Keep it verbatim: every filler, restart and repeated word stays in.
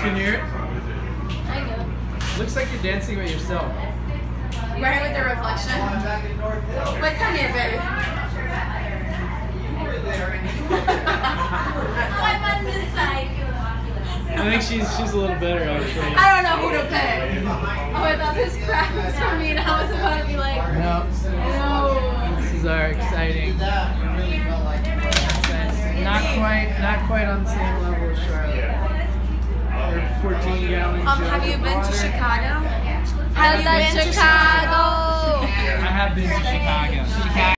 can hear it? I know. Looks like you're dancing with yourself. Right with the reflection. But come here, baby. I'm on this side. I think she's she's a little better actually. I don't know who to pick. Oh, I thought this crap was for me, and I was about to be like, No. no. This is our exciting. Not quite, not quite on the same level as Charlotte. Her fourteen gallon. Um, have you been to Chicago? Have you been to Chicago? I have been to Chicago. Chicago.